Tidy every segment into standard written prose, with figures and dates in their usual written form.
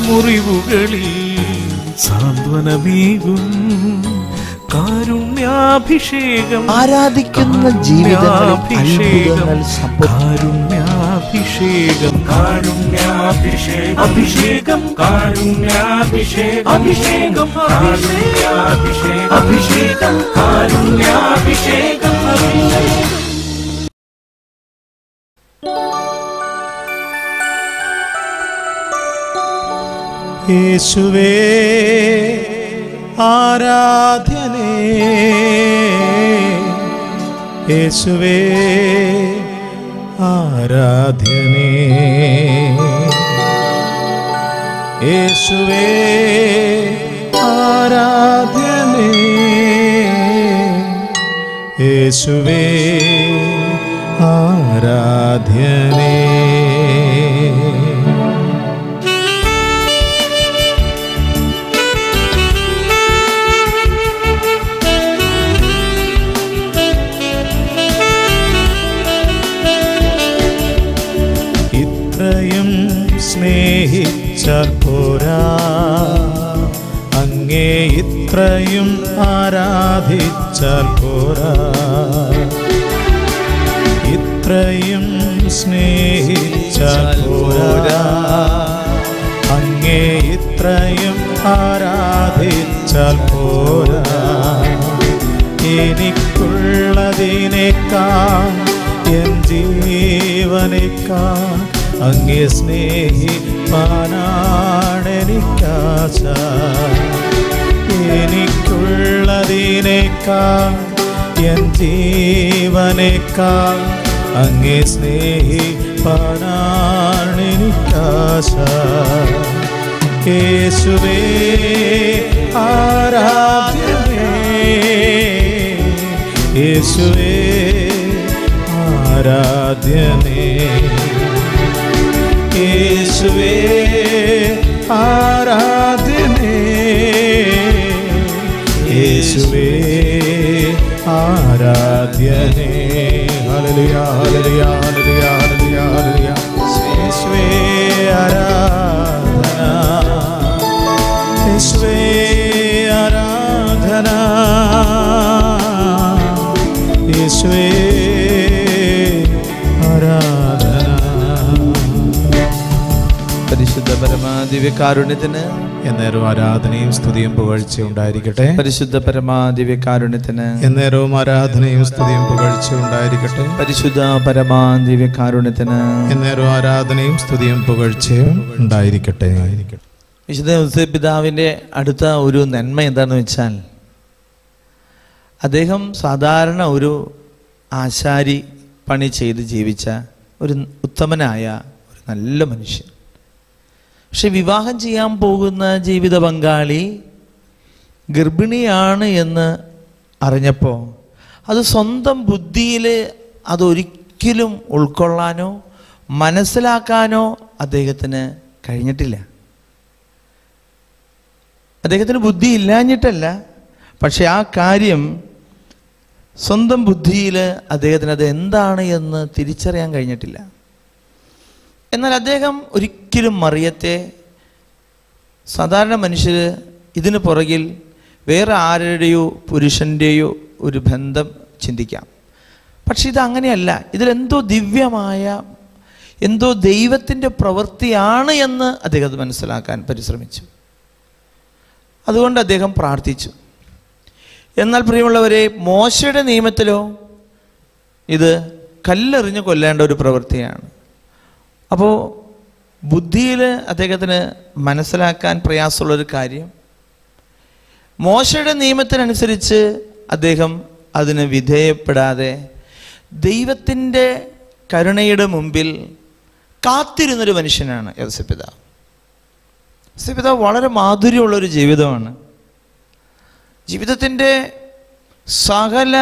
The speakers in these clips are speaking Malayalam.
മുറിവുകളിൽ സാന്ത്വനമേകും കാരുണ്യാഭിഷേകം. ആരാധിക്കുന്ന ജീവിതങ്ങൾ കാരുണ്യാഭിഷേകം, കാരുണ്യാഭിഷേകം, അഭിഷേകം, കാരുണ്യാഭിഷേകം, അഭിഷേകം, കാരുണ്യാഭിഷേകം, അഭിഷേകം, കാരുണ്യാഭിഷേകം, അഭിഷേകം. യേശുവേ ആരാധ്യനേ, യേശുവേ ആരാധ്യനേ, യേശുവേ ആരാധ്യനേ, യേശുവേ ആരാധ്യനേ. സ്നേഹിച്ചാൽ പോരാ, അങ്ങേ ഇത്രയും ആരാധിച്ചാൽ പോരാ, ഇത്രയും സ്നേഹിച്ചാൽ പോരാ, അങ്ങേ ഇത്രയും ആരാധിച്ചാൽ പോരാ. എനിക്കുള്ളതിനേക്കാൾ എൻ ജീവനേക്കാൾ അങ്ങേ സ്നേഹിപ്പാനാണെനിക്കാശ. എനിക്കുള്ളതിനേക്കാൾ എൻ ജീവനേക്കാൾ അങ്ങേ സ്നേഹിപ്പാനാണെനിക്കാശ. യേശുവേ ആരാധ്യനേ, യേശുവേ ആരാധ്യനേ, യേശുവേ ആരാധ്യനേ, യേശുവേ ആരാധ്യനേ. ഹല്ലേലൂയ ഹല്ലേലൂയ ഹല്ലേലൂയ ഹല്ലേലൂയ ഹല്ലേലൂയ. യേശുവേ ആരാധന, യേശുവേ ആരാധന, യേശുവേ ആരാധന. പരിശുദ്ധ പരമാദിവ്യകാരുണ്യത്തിന് എന്നേരവും ആരാധനയും സ്തുതിയും പുകഴ്ചയും ഉണ്ടായിരിക്കട്ടെ. പരിശുദ്ധ പരമാദിവ്യകാരുണ്യത്തിന് എന്നേരവും ആരാധനയും സ്തുതിയും പുകഴ്ചയും ഉണ്ടായിരിക്കട്ടെ. പരിശുദ്ധ പരമാദിവ്യകാരുണ്യത്തിന് എന്നേരവും ആരാധനയും സ്തുതിയും പുകഴ്ചയും ഉണ്ടായിരിക്കട്ടെ. വിശുദ്ധ ഔസേപ്പ് പിതാവിൻ്റെ അടുത്ത ഒരു നന്മ എന്താണെന്ന് വെച്ചാൽ, അദ്ദേഹം സാധാരണ ഒരു ആശാരി പണി ചെയ്ത് ജീവിച്ച ഒരു ഉത്തമനായ ഒരു നല്ല മനുഷ്യൻ. പക്ഷെ വിവാഹം ചെയ്യാൻ പോകുന്ന ജീവിത പങ്കാളി ഗർഭിണിയാണ് എന്ന് അറിഞ്ഞപ്പോൾ അത് സ്വന്തം ബുദ്ധിയിൽ അതൊരിക്കലും ഉൾക്കൊള്ളാനോ മനസ്സിലാക്കാനോ അദ്ദേഹത്തിന് കഴിഞ്ഞിട്ടില്ല. അദ്ദേഹത്തിന് ബുദ്ധി ഇല്ലാഞ്ഞിട്ടല്ല, പക്ഷെ ആ കാര്യം സ്വന്തം ബുദ്ധിയിൽ അദ്ദേഹത്തിന് അത് എന്താണ് എന്ന് തിരിച്ചറിയാൻ കഴിഞ്ഞിട്ടില്ല. എന്നാൽ അദ്ദേഹം ഒരിക്കലും മറിയത്തെ, സാധാരണ മനുഷ്യർ ഇതിന് പുറകിൽ വേറെ ആരുടെയോ പുരുഷൻ്റെയോ ഒരു ബന്ധം ചിന്തിക്കാം. പക്ഷെ ഇതങ്ങനെയല്ല. ഇതിലെന്തോ ദിവ്യമായ എന്തോ ദൈവത്തിൻ്റെ പ്രവൃത്തിയാണ് എന്ന് അദ്ദേഹം മനസ്സിലാക്കാൻ പരിശ്രമിച്ചു. അതുകൊണ്ട് അദ്ദേഹം പ്രാർത്ഥിച്ചു. എന്നാൽ പ്രിയമുള്ളവരെ, മോശയുടെ നിയമത്തിലോ ഇത് കല്ലെറിഞ്ഞ് കൊല്ലേണ്ട ഒരു പ്രവൃത്തിയാണ്. അപ്പോൾ ബുദ്ധിയിൽ അദ്ദേഹത്തിന് മനസ്സിലാക്കാൻ പ്രയാസമുള്ളൊരു കാര്യം, മോശയുടെ നിയമത്തിനനുസരിച്ച് അദ്ദേഹം അതിന് വിധേയപ്പെടാതെ ദൈവത്തിൻ്റെ കരുണയുടെ മുമ്പിൽ കാത്തിരുന്നൊരു മനുഷ്യനാണ് യോസേപ്പ് പിതാവ്. യോസേപ്പ് പിതാവ് വളരെ മാധുര്യമുള്ളൊരു ജീവിതമാണ്. ജീവിതത്തിൻ്റെ സകല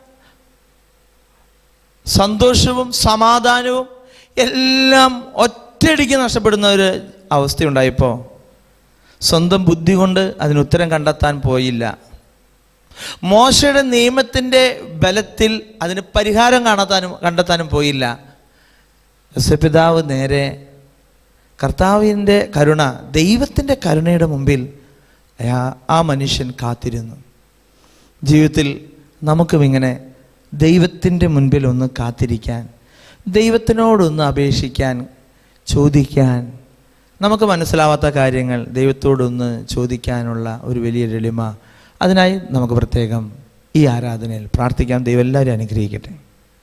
സന്തോഷവും സമാധാനവും എല്ലാം ഒറ്റയടിക്ക് നഷ്ടപ്പെടുന്ന ഒരു അവസ്ഥയുണ്ടായപ്പോൾ സ്വന്തം ബുദ്ധി കൊണ്ട് അതിനുത്തരം കണ്ടെത്താൻ പോയില്ല. മോശയുടെ നിയമത്തിൻ്റെ ബലത്തിൽ അതിന് പരിഹാരം കണ്ടെത്താനും പോയില്ല. യോസേപ്പ് പിതാവ് നേരെ കർത്താവിൻ്റെ കരുണ, ദൈവത്തിൻ്റെ കരുണയുടെ മുമ്പിൽ ആ മനുഷ്യൻ കാത്തിരുന്നു. ജീവിതത്തിൽ നമുക്കും ഇങ്ങനെ ദൈവത്തിൻ്റെ മുൻപിൽ ഒന്ന് കാത്തിരിക്കാൻ, ദൈവത്തിനോടൊന്ന് അപേക്ഷിക്കാൻ, ചോദിക്കാൻ, നമുക്ക് മനസ്സിലാവാത്ത കാര്യങ്ങൾ ദൈവത്തോടൊന്ന് ചോദിക്കാനുള്ള ഒരു വലിയ എളിമ, അതിനായി നമുക്ക് പ്രത്യേകം ഈ ആരാധനയിൽ പ്രാർത്ഥിക്കാം. ദൈവം എല്ലാവരും അനുഗ്രഹിക്കട്ടെ.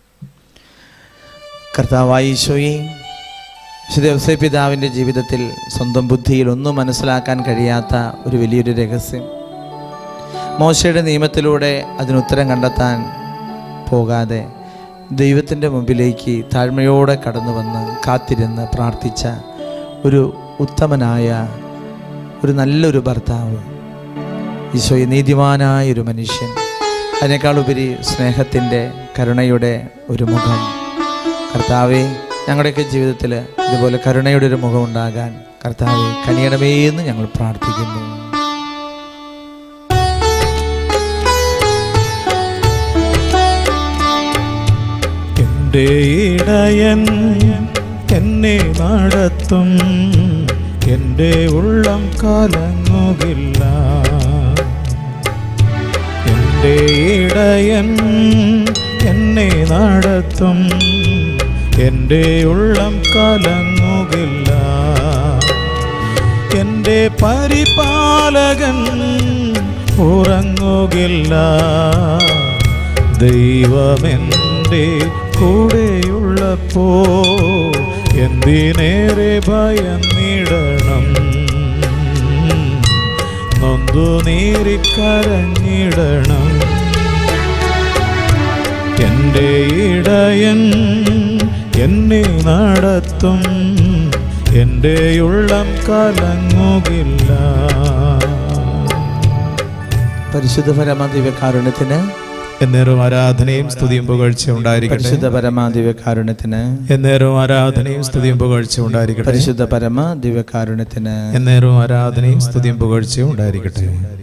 കർത്താവായ ഈശോയെ, വിശുദ്ധ യോസേപ്പ് പിതാവിൻ്റെ ജീവിതത്തിൽ സ്വന്തം ബുദ്ധിയിൽ ഒന്നും മനസ്സിലാക്കാൻ കഴിയാത്ത ഒരു വലിയൊരു രഹസ്യം, മോശയുടെ നിയമത്തിലൂടെ അതിനുത്തരം കണ്ടെത്താൻ പോകാതെ ദൈവത്തിൻ്റെ മുമ്പിലേക്ക് താഴ്മയോടെ കടന്നു വന്ന് കാത്തിരുന്ന് പ്രാർത്ഥിച്ച ഒരു ഉത്തമനായ ഒരു നല്ലൊരു ഭർത്താവ്, ഈശോയെ നീതിമാനായ ഒരു മനുഷ്യൻ, അതിനേക്കാളുപരി സ്നേഹത്തിൻ്റെ കരുണയുടെ ഒരു മുഖം. കർത്താവെ, ഞങ്ങളുടെയൊക്കെ ജീവിതത്തിൽ ഇതുപോലെ കരുണയുടെ ഒരു മുഖം ഉണ്ടാകാൻ കർത്താവെ കനിയണമേ എന്ന് ഞങ്ങൾ പ്രാർത്ഥിക്കുന്നു. എൻ്റെ ഇടയൻ എന്നെ നടത്തും, എൻ്റെ ഉള്ളം കലങ്ങുകില്ല. എൻ്റെ ഇടയൻ എന്നെ നടത്തും, എൻ്റെ ഉള്ളം കലങ്ങുകില്ല. എൻ്റെ പരിപാലകൻ ഉറങ്ങുകില്ല. ദൈവമെൻ്റെ കൂടെയുള്ളപ്പോ എന്തിനേറെ ഭയന്നിടണം, നൊന്തു നീറിക്കരഞ്ഞിടണം. എൻ്റെ ഇടയൻ എന്നെ നടത്തും, എൻ്റെ ഉള്ളം കലങ്ങുകില്ല. പരിശുദ്ധ പരമദിവ്യകാരുണ്യത്തിന് എന്നേരം ആരാധനയും സ്തുതിയും പുകഴ്ചയും ഉണ്ടായിരിക്കട്ടെ. പരിശുദ്ധ പരമദിവ്യകാരുണ്യത്തിന് എന്നേരം ആരാധനയും സ്തുതിയും പുകഴ്ചയും ഉണ്ടായിരിക്കട്ടെ. പരിശുദ്ധ പരമദിവ്യകാരുണ്യത്തിന് എന്നേരം ആരാധനയും സ്തുതിയും പുകഴ്ചയും ഉണ്ടായിരിക്കട്ടെ.